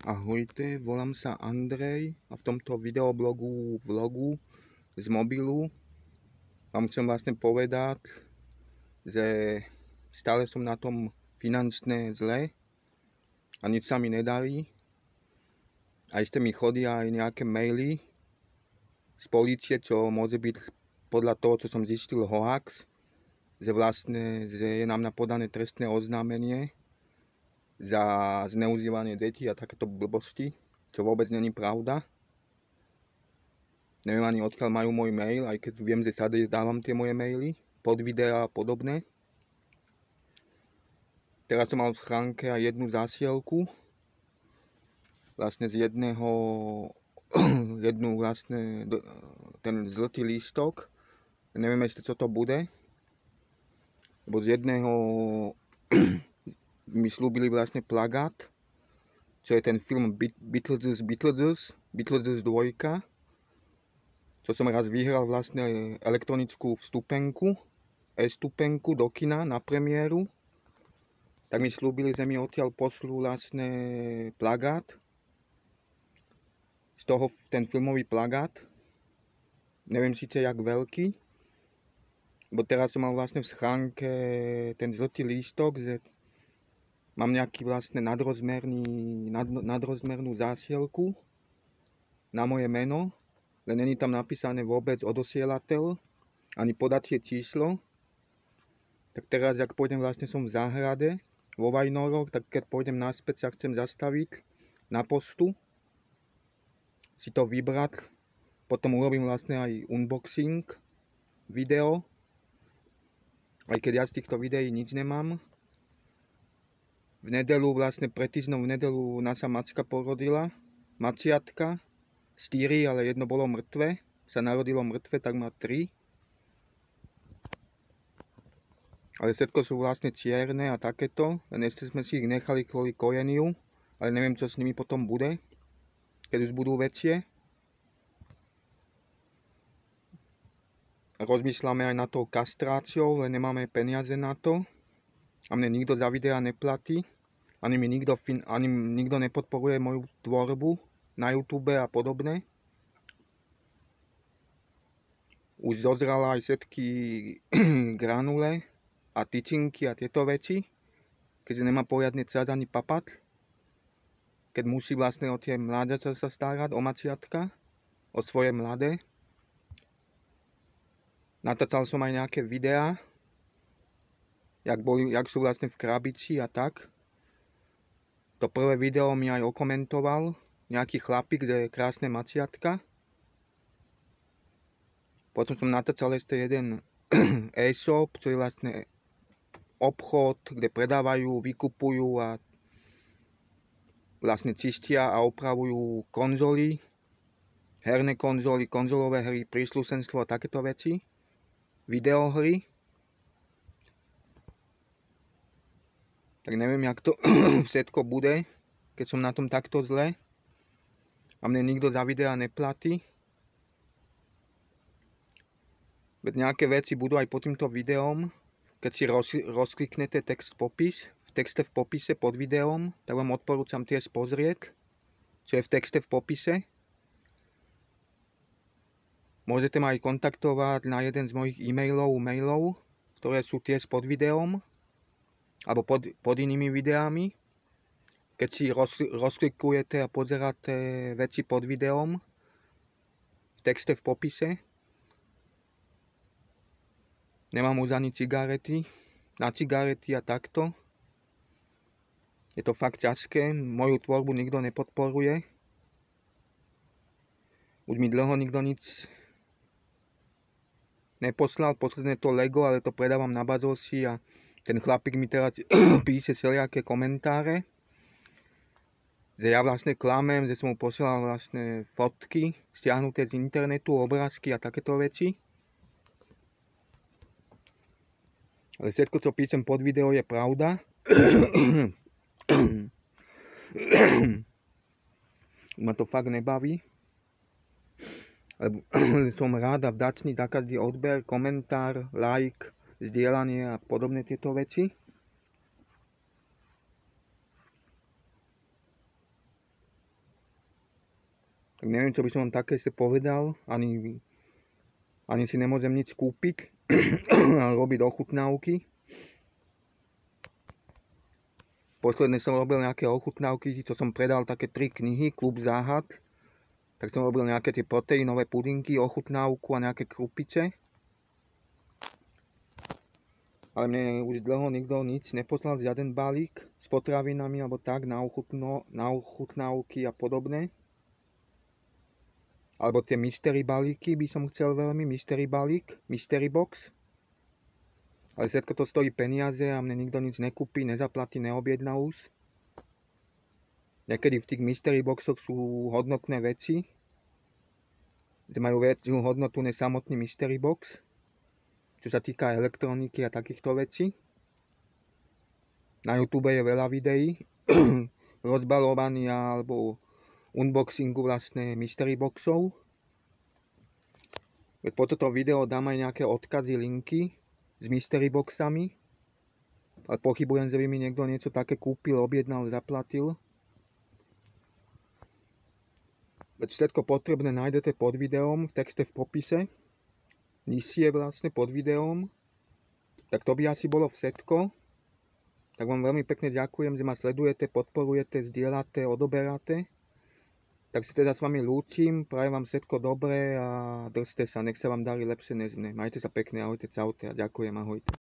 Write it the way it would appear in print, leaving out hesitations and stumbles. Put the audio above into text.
Ahojte, volám sa Andrej a v tomto vlogu z mobilu vám chcem vlastne povedať, že stále som na tom finančne zle a nič sa mi nedarí. A ešte mi chodia aj nejaké maily z polície, čo môže byť podľa toho, čo som zistil, hoax, že je nám podané trestné oznámenie za zneužívanie detí a takéto blbosti, čo vôbec není pravda. Neviem ani odkiaľ majú môj mail, aj keď viem, že sa dávam tie moje maily pod videá a podobné. Teraz som mal v schránke aj jednu zásielku, vlastne z ten zlatý lístok. Neviem ešte, čo to bude, lebo z jedného mi slúbili vlastne plagát, čo je ten film Beetlejuice 2, čo som raz vyhral vlastne elektronickú vstupenku, e-stupenku do kina na premiéru. Tak mi slúbili, že mi odtiaľ pošlú vlastne plagát, z toho ten filmový plagát. Neviem síce jak veľký, bo teraz som mal vlastne v schránke ten žltý lístok, že mám nejaký vlastne nadrozmernú zásielku na moje meno, len není tam napísané vôbec odosielateľ, ani podacie číslo. Tak teraz, ak pôjdem, vlastne som v záhrade, vo Vajnoroch, tak keď pôjdem naspäť, sa chcem zastaviť na poštu, si to vybrať, potom urobím vlastne aj unboxing video, aj keď ja z týchto videí nič nemám. V nedelu, vlastne pred týždňom v nedelu naša mačka porodila, mačiatka, 4, ale jedno bolo mŕtve, sa narodilo mŕtve, tak má 3. Ale všetko sú vlastne čierne a takéto, len ešte sme si ich nechali kvôli kojeniu, ale neviem, čo s nimi potom bude, keď už budú väčšie. Rozmýšľame aj na tou kastráciou, len nemáme peniaze na to a mne nikto za videa neplatí, ani nikto nepodporuje moju tvorbu na YouTube a podobne. Už zozrala aj všetky granule a tyčinky a tieto veci, keďže nemá poriadne čas ani papať, keď musí vlastne o tie mláďaťa sa starať, o mačiatka, o svoje mladé. Natáčal som aj nejaké videá, jak sú vlastne v krabici a tak. To prvé video mi aj okomentoval nejaký chlapík, že je krásne mačiatka. Potom som natáčal ešte jeden e-shop, čo je vlastne obchod, kde predávajú, vykupujú a vlastne čistia a opravujú konzoly, herné konzoly, konzolové hry, príslušenstvo a takéto veci, videohry. Tak neviem, jak to všetko bude, keď som na tom takto zle a mne nikto za videa neplatí. Veď nejaké veci budú aj pod týmto videom. Keď si rozkliknete popis, v texte v popise pod videom, tak vám odporúčam tiež pozrieť, čo je v texte v popise. Môžete ma aj kontaktovať na jeden z mojich mailov, ktoré sú tiež pod videom, alebo pod inými videami. Keď si rozklikujete a pozeráte veci pod videom, v texte v popise. Nemám už ani cigarety, na cigarety a takto. Je to fakt ťažké, moju tvorbu nikto nepodporuje. Už mi dlho nikto nič neposlal, posledné to Lego, ale to predávam na Bazosi a ten chlapík mi teraz píše všelijaké komentáre, že ja vlastne klamem, že som mu posielal vlastne fotky stiahnuté z internetu, obrázky a takéto veci. Ale všetko, čo píšem pod video, je pravda. Ma to fakt nebaví. Som rád a vďačný za každý odber, komentár, like, zdieľanie a podobné tieto veci. Tak neviem, čo by som vám také ešte povedal, ani si nemôžem nič kúpiť, ale robiť ochutnávky. Posledne som robil nejaké ochutnávky, to som predal také 3 knihy, Klub záhad. Tak som robil nejaké tie proteínové pudinky, ochutnávku a nejaké krupice. Ale mne už dlho nikto nič neposlal, žiaden balík s potravinami alebo tak na ochutnávky a podobné. Alebo tie mystery balíky by som chcel veľmi, mystery balík, mystery box. Ale všetko to stojí peniaze a mne nikto nič nekúpi, nezaplatí, neobjedná už. Niekedy v tých mystery boxoch sú hodnotné veci, že majú väčšiu hodnotu než samotný mystery box, čo sa týka elektroniky a takýchto vecí. Na YouTube je veľa videí rozbalovania alebo unboxingu vlastne mystery boxov. Po toto video dám aj nejaké odkazy, linky s mystery boxami. Ale pochybujem, že by mi niekto niečo také kúpil, objednal, zaplatil. Veď všetko potrebné nájdete pod videom, v texte v popise. Nižšie vlastne pod videom. Tak to by asi bolo všetko. Tak vám veľmi pekne ďakujem, že ma sledujete, podporujete, zdieľate, odoberáte. Tak si teda s vami lúčim, prajem vám všetko dobré a držte sa, nech sa vám darí lepšie než mne. Majte sa pekne, ahojte, čaute a ďakujem, ahojte.